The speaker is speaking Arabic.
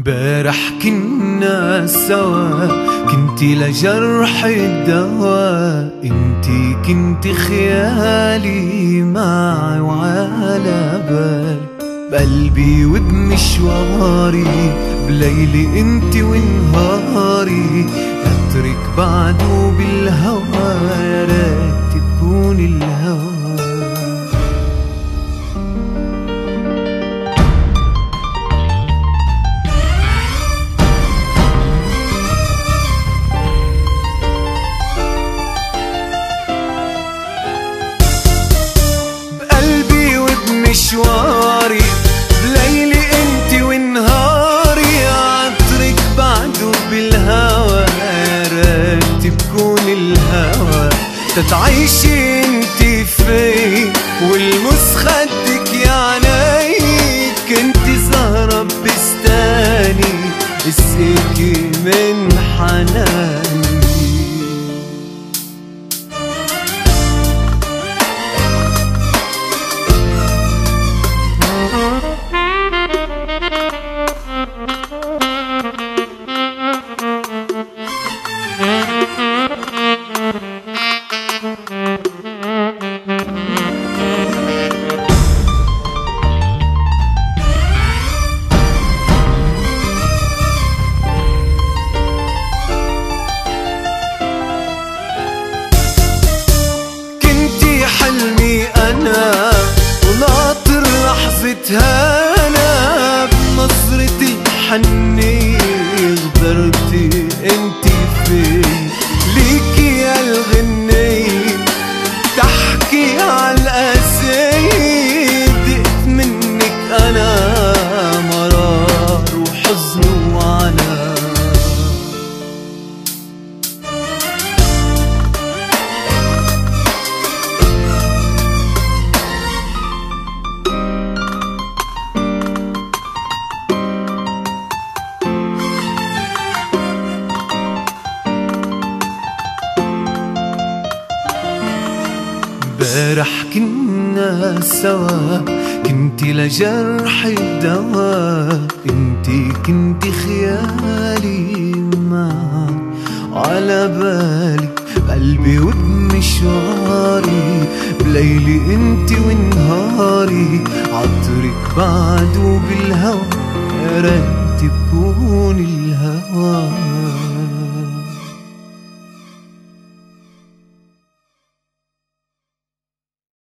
بارح كنا سوا، كنتي لجرحي الدواء، انتي كنتي خيالي معي وعلى بالي، بقلبي وبمشواري، بليلي انتي ونهاري، نترك بعده بالهوى، يا ريت تكون الهوى. مشواري بليلي انتي ونهاري، عطرك بعده بالهوى، يا ريت تكون الهوى، تتعيشي انتي في والمس خدك يا عيني، كنتي زهرة بستاني اسقيكي من حناني. حلمي أنا وناطر لحظة هنا، بنظرتي الحنية غدرتي انتي في، ليكي يا الغنية تحكي عالقاسية، دقت منك أنا مرار وحزن وعناء. بارح كنا سوا، كنتي لجرحي الدواء، انتي كنتي خيالي معي على بالي، بقلبي وبمشواري، بليلي انتي ونهاري، عطرك بعده بالهوى، يا ريت تكون الهوى.